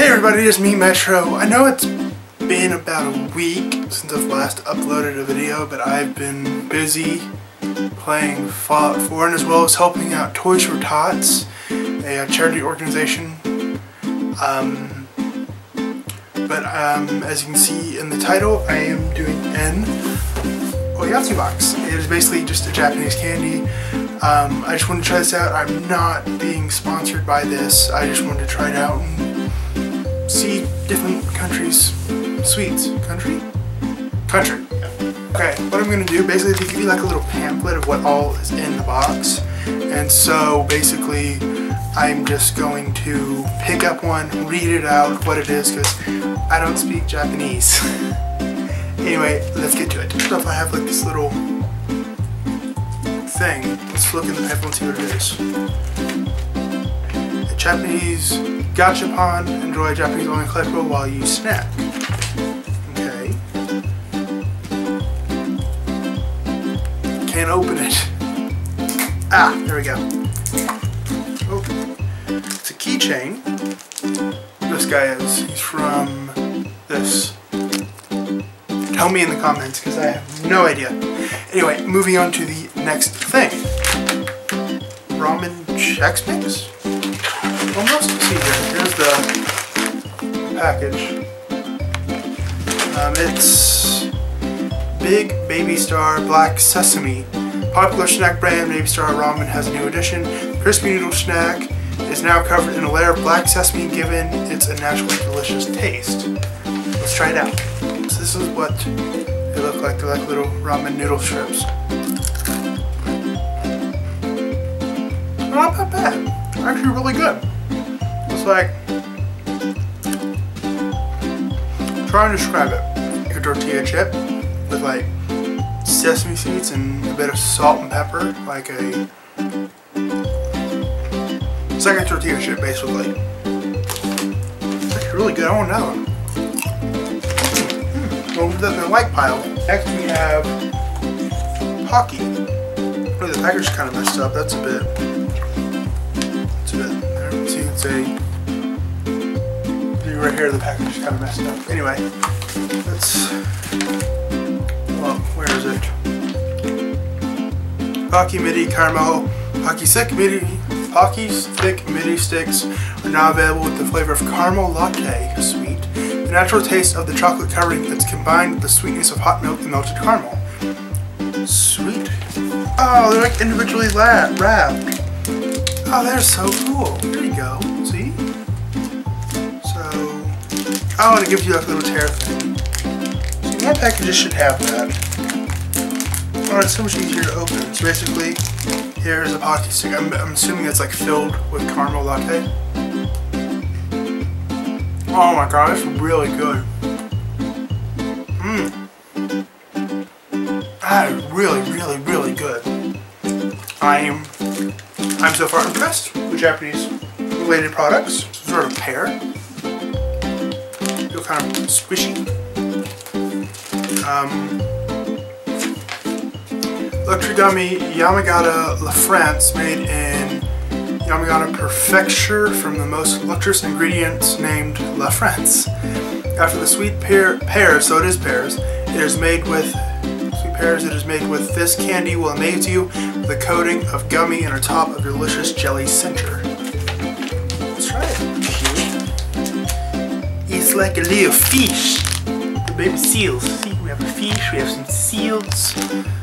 Hey everybody, it's me, Metro. I know it's been about a week since I've last uploaded a video, but I've been busy playing Fallout 4 and as well as helping out Toys for Tots, a charity organization. As you can see in the title, I am doing an Oyatsu box. It is basically just a Japanese candy. I just wanted to try this out. I'm not being sponsored by this. I just wanted to try it out and see different countries' sweets. Country? Yeah. Okay, what I'm going to do, basically they give you like a little pamphlet of what all is in the box. And so basically I'm just going to pick up one, read it out, what it is, because I don't speak Japanese. Anyway, let's get to it. First off, I have like this little thing. Let's look in the pamphlet and see what it is. A Japanese gachapon. Enjoy Japanese only collectible while you snack. Okay. Can't open it. Ah, there we go. Oh. It's a keychain. This guy is. He's from this. Tell me in the comments because I have no idea. Anyway, moving on to the next thing. Ramen Chex Mix? Almost. See here. Here's the package. It's Big Baby Star Black Sesame. Popular snack brand Baby Star Ramen has a new addition. Crispy noodle snack is now covered in a layer of black sesame, given it's a naturally delicious taste. Let's try it out. So this is what they look like. They're like little ramen noodle strips. Not that bad. Actually really good. It's like, trying to describe it, like a tortilla chip with like sesame seeds and a bit of salt and pepper, like a, it's like a tortilla chip basically. It's actually really good. I want another one. We'll put that in the like pile. Next we have Pocky. Oh, the package is kind of messed up. That's a bit. There. So you can say right here the package is kind of messed up. Anyway, let's. Well, where is it? Pocky Midi Caramel. Pocky's thick midi sticks are now available with the flavor of caramel latte. Sweet. The natural taste of the chocolate covering that's combined with the sweetness of hot milk and melted caramel. Sweet. Oh, they're like individually wrapped. Oh, they're so cool. There you go. See? So, oh, and it gives you like a little tear thing. So more packages should have that. Oh, it's so much easier to open. So basically, here's a Pocky stick. I'm assuming it's like filled with caramel latte. Oh my god, it's really good. That is really, really, really good. I'm so far impressed with Japanese related products. Sort of pear. Feel kind of squishy. Luxury gummy Yamagata La France, made in Yamagata Prefecture from the most luxurious ingredients named La France. After the sweet pears, so it is pears. It is made with sweet pears. It is made with this candy will amaze you with a coating of gummy and a top of delicious jelly center. Let's try it. It's like a little fish. The baby seals. See, we have a fish. We have some seals.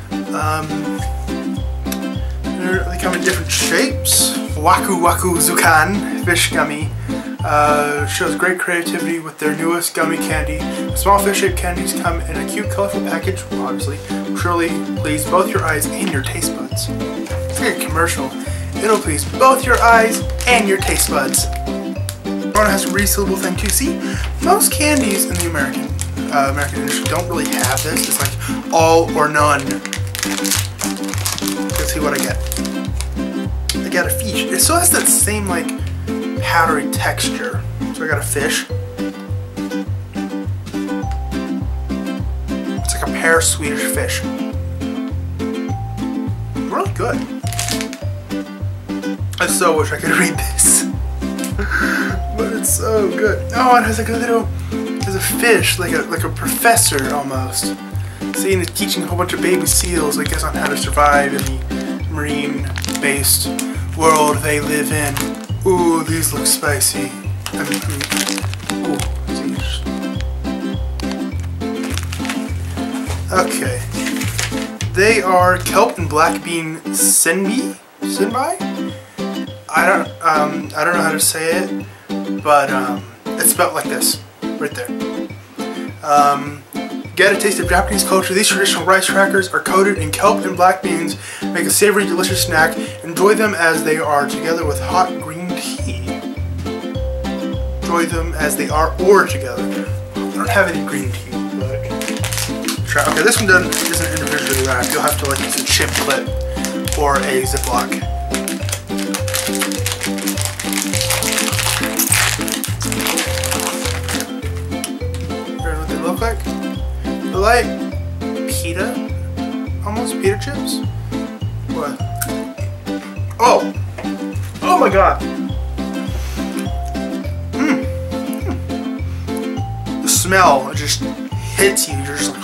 They come in different shapes. Waku Waku Zukan fish gummy shows great creativity with their newest gummy candy. The small fish-shaped candies come in a cute, colorful package, obviously. Surely please both your eyes and your taste buds. It's like a commercial. It'll please both your eyes and your taste buds. Corona has a resealable thing too. See, most candies in the American industry don't really have this. It's like all or none. Let's see what I get. I got a fish. It still has that same like powdery texture. So I got a fish. It's like a pear Swedish fish. Really good. I so wish I could read this. but it's so good. Oh, it has like a little, there's a fish, like a professor almost. See, and it's teaching a whole bunch of baby seals, I guess, on how to survive in the marine-based world they live in. Ooh, these look spicy. Ooh, geez. Okay. They are kelp and black bean senbai? I don't know how to say it, but it's spelled like this, right there. Get a taste of Japanese culture. These traditional rice crackers are coated in kelp and black beans, make a savory, delicious snack. Enjoy them as they are, together with hot green tea. Enjoy them as they are or together. I don't have any green tea, but try. Okay, this one isn't individually wrapped. You'll have to like use a chip clip or a Ziploc. Here's what they look like. They're like pita, almost pita chips. What? Oh! Oh my god! The smell just hits you. You're just like,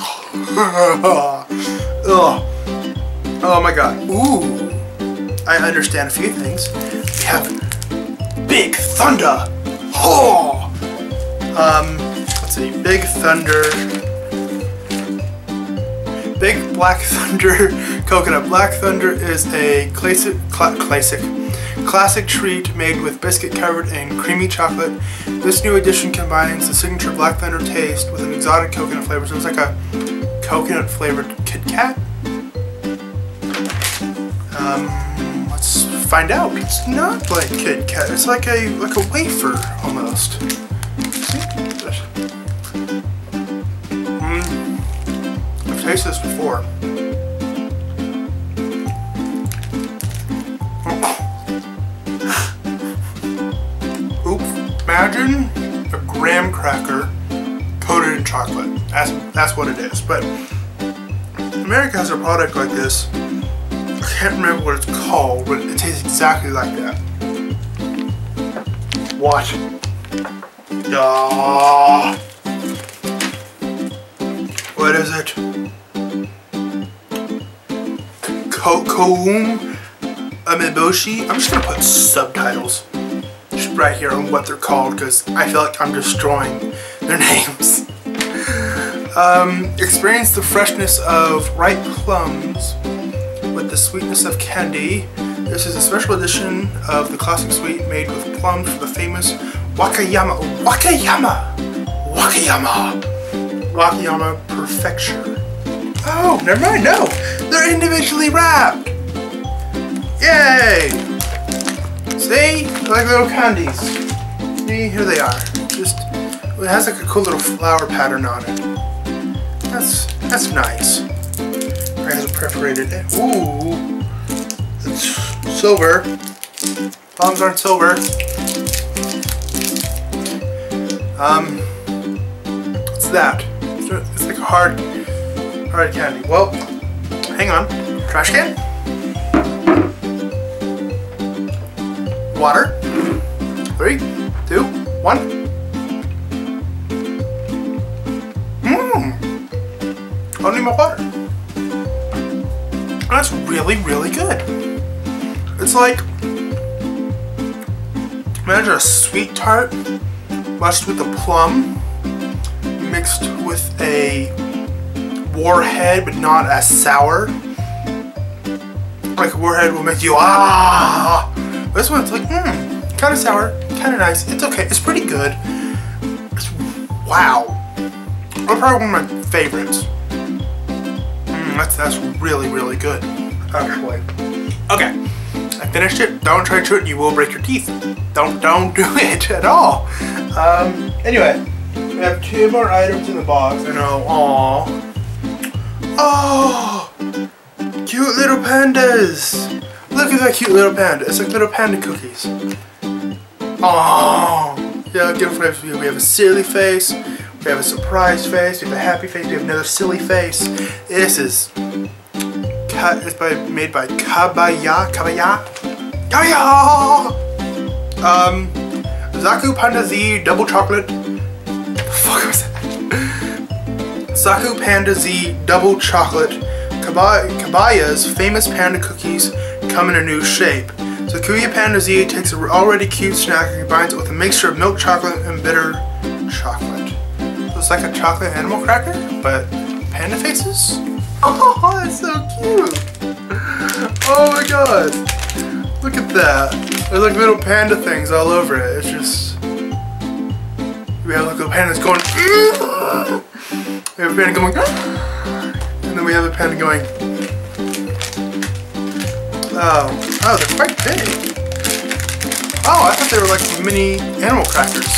oh my god. Ooh! I understand a few things. We have Big Thunder. Oh! Let's see. Big Thunder. Big Black Thunder Coconut. Black Thunder is a classic treat made with biscuit covered in creamy chocolate. This new addition combines the signature Black Thunder taste with an exotic coconut flavor. So it's like a coconut flavored Kit Kat. Let's find out. It's not like Kit Kat. It's like a wafer almost. See? I've tasted this before. Imagine a graham cracker coated in chocolate. That's what it is. But America has a product like this. I can't remember what it's called, but it tastes exactly like that. Watch. What is it? Koum Ameboshi. I'm just gonna put subtitles just right here on what they're called because I feel like I'm destroying their names. Experience the freshness of ripe plums with the sweetness of candy. This is a special edition of the classic sweet made with plums from the famous Wakayama Prefecture. Oh, never mind, no! They're individually wrapped! Yay! See? They're like little candies. See, here they are. Just, it has like a cool little flower pattern on it. That's nice. It has a perforated end. Ooh! It's silver. Plums aren't silver. What's that? It's like a hard candy. Well, hang on. Trash can? Water. 3, 2, 1. I don't need my water. That's really, really good. It's like, imagine a sweet tart matched with a plum mixed with a warhead, but not as sour. Like a warhead will make you ah. This one's like kind of sour, kind of nice. It's okay. It's pretty good. Wow. That's probably one of my favorites. That's really, really good, actually. Okay, I finished it. Don't try to chew it. You will break your teeth. Don't do it at all. Anyway, we have 2 more items in the box. I know. Aww. Oh, cute little pandas. Look at that cute little panda. It's like little panda cookies. Oh, yeah. Different flavors. We have a silly face. We have a surprise face. We have a happy face. We have another silly face. This is made by Kabaya. Zaku Panda Z Double Chocolate. The fuck was that? Zaku Panda Z Double Chocolate. Kabaya's famous panda cookies come in a new shape. Zakuya Panda Z takes an already cute snack and combines it with a mixture of milk chocolate and bitter chocolate. So it's like a chocolate animal cracker, but panda faces? Oh, that's so cute! Oh my god! Look at that. There's like little panda things all over it. It's just... We have like little pandas going... We have a panda going... And then we have a panda going... Oh, they're quite big. Oh, I thought they were like mini animal crackers.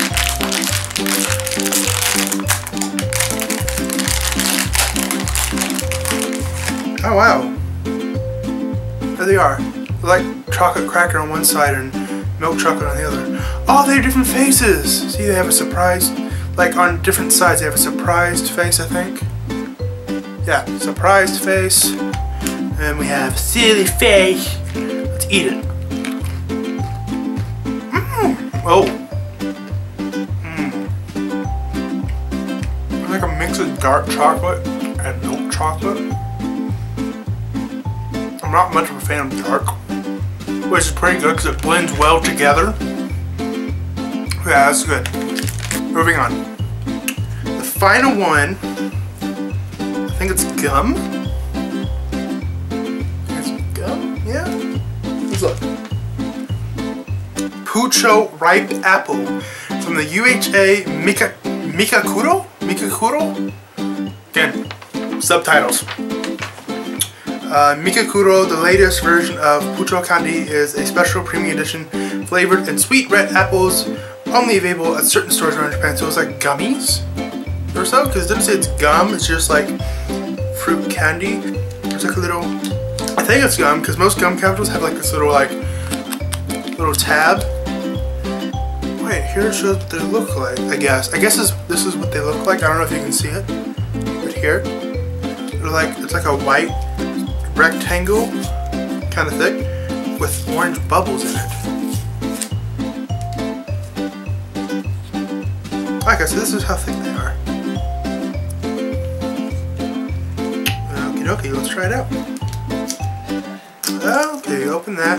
Oh wow. There they are. They're like chocolate cracker on one side and milk chocolate on the other. Oh, they have different faces! See, they have a surprise, like on different sides they have a surprised face, I think. Yeah, surprised face. And we have silly face. Let's eat it. Oh. It's like a mix of dark chocolate and milk chocolate. I'm not much of a fan of dark, which is pretty good because it blends well together. Yeah, that's good. Moving on. The final one, I think it's gum. Yeah. Let's look. Pucho Ripe Apple from the UHA Mikakuro? Again, subtitles. Mikakuro, the latest version of Pucho candy, is a special premium edition flavored in sweet red apples, only available at certain stores around Japan. So it's like gummies or so, because it doesn't say it's gum, it's just like fruit candy. It's like a little... I think it's gum, because most gum capsules have like this little tab. Wait, here it shows what they look like, I guess. This is what they look like. I don't know if you can see it. Right here. It's like a white rectangle, kind of thick, with orange bubbles in it. Okay, so this is how thick they are. Okie dokie, let's try it out. Okay, open that.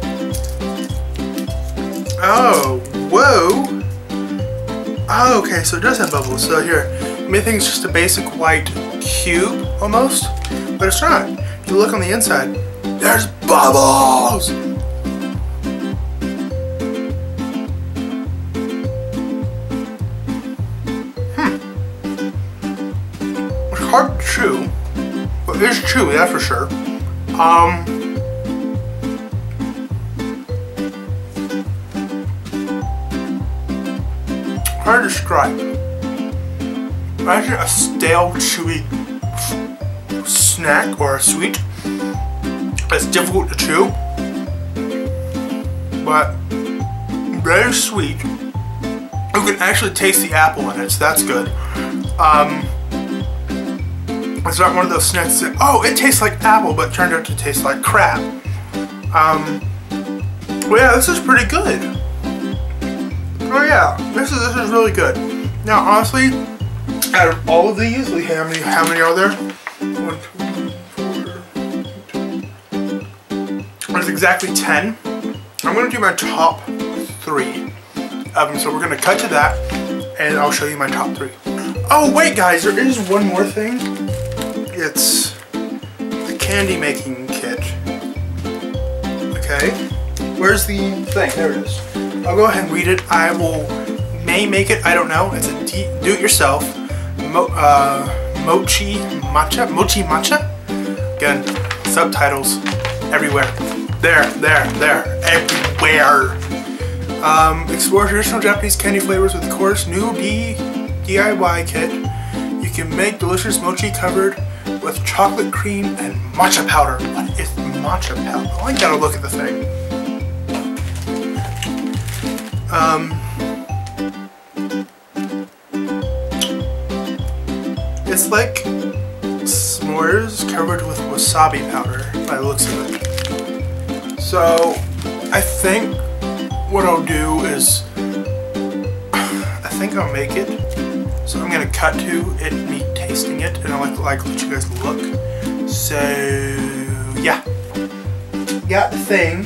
Oh, whoa! Oh, okay, so it does have bubbles. So here, you may think it's just a basic white cube, almost, but it's not. If you look on the inside, there's bubbles! It's hard to chew, but it's chewy, that's for sure. Hard to describe. Imagine a stale, chewy snack or a sweet. It's difficult to chew, but very sweet. You can actually taste the apple in it, so that's good. It's not one of those snacks that, oh, it tastes like apple, but turned out to taste like crap. Well, yeah, this is pretty good. Oh yeah, this is really good. Now, honestly, out of all of these, how many are there? 1, 2, 4. There's exactly 10. I'm gonna do my top 3 of them. So we're gonna cut to that, and I'll show you my top 3. Oh wait, guys, there is one more thing. It's the candy making kit. Okay, where's the thing? There it is. I'll go ahead and read it. I may make it, I don't know. It's a do-it-yourself mochi matcha. Again, subtitles everywhere. There, everywhere. Explore traditional Japanese candy flavors with the course new DIY kit. You can make delicious mochi covered with chocolate cream and matcha powder. What is matcha powder? Oh, I gotta look at the thing. It's like s'mores covered with wasabi powder by the looks of it. So I think what I'll do is think I'll make it. So I'm gonna cut to it, me tasting it, and I'll like let you guys look. So yeah, got the thing.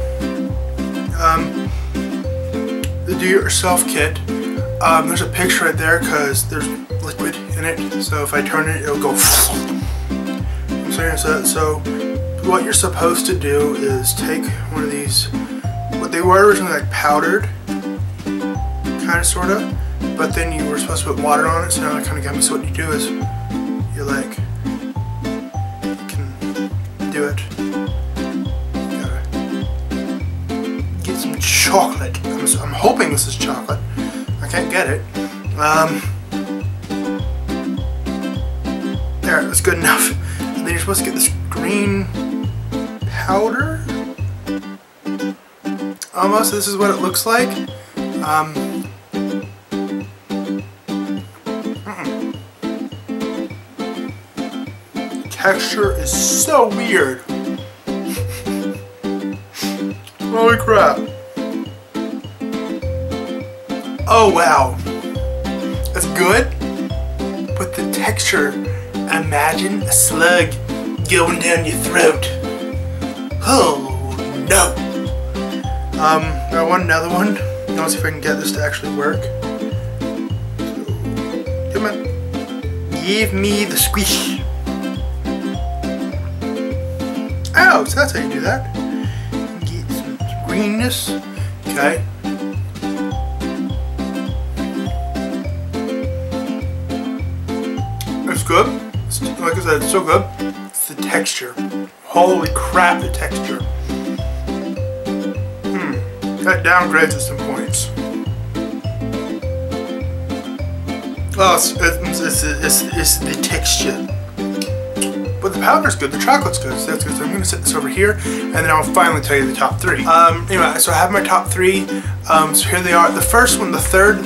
The do-it-yourself kit. There's a picture right there because there's liquid in it. So if I turn it, it'll go. I'm saying so. What you're supposed to do is take one of these. What they were originally like powdered, kind of, sort of. But then you were supposed to put water on it, so now that kind of got me. So what you do is, you like, you can do it. You gotta get some chocolate. I'm hoping this is chocolate. I can't get it. There, that's good enough. And then you're supposed to get this green powder. Almost, this is what it looks like. Texture is so weird. Holy crap. Oh wow. That's good. But the texture, imagine a slug going down your throat. Oh no. I want another one. I'll see if I can get this to actually work. So, come on. Give me the squish. Oh, so that's how you do that. Get some greenness. Okay. It's good. Like I said, it's so good. It's the texture. Holy crap, the texture. That downgrades at some points. Oh, it's the texture. But the powder's good, the chocolate's good, so that's good. So I'm going to set this over here, and then I'll finally tell you the top three. Anyway, so I have my top three. So here they are. The first one, the third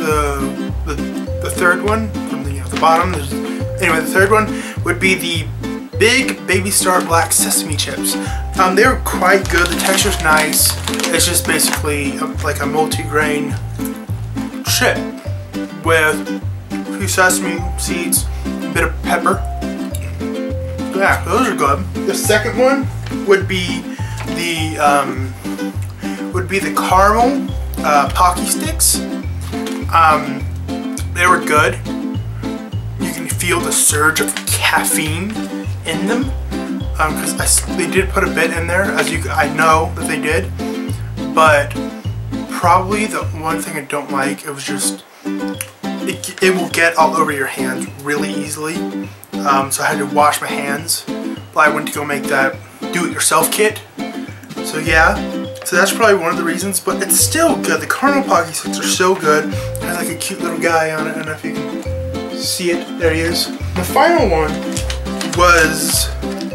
one from the bottom. Anyway, the third one would be the Big Baby Star Black Sesame Chips. They were quite good. The texture's nice. It's just basically like a multi-grain chip with a few sesame seeds, a bit of pepper. Yeah, those are good. The second one would be the caramel Pocky Sticks. They were good. You can feel the surge of caffeine in them because they did put a bit in there, as I know that they did. But probably the one thing I don't like, it was just it will get all over your hands really easily. So I had to wash my hands. But I went to go make that do-it-yourself kit. So yeah, so that's probably one of the reasons. But it's still good. The caramel Pocky Sticks are so good. It has like a cute little guy on it. I don't know if you can see it. There he is. The final one was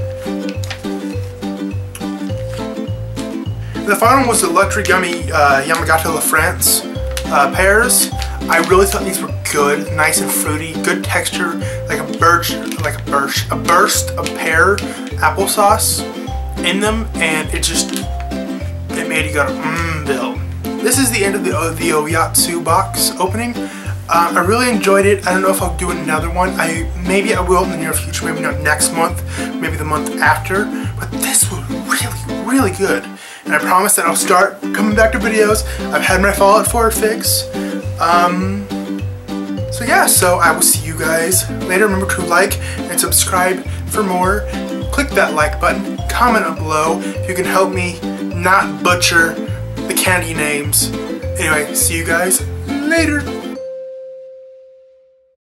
the Luxury Gummy Yamagata La France pears. I really thought these were good, nice and fruity, good texture, like a burst of pear applesauce in them, and it made you go Bill. This is the end of the Oyatsu box opening. I really enjoyed it. I don't know if I'll do another one. Maybe I will in the near future. Maybe not next month. Maybe the month after. But this was really, really good. And I promise that I'll start coming back to videos. I've had my Fallout 4 fix. So yeah, so I will see you guys later. Remember to like and subscribe for more. Click that like button. Comment up below if you can help me not butcher the candy names. Anyway, see you guys later.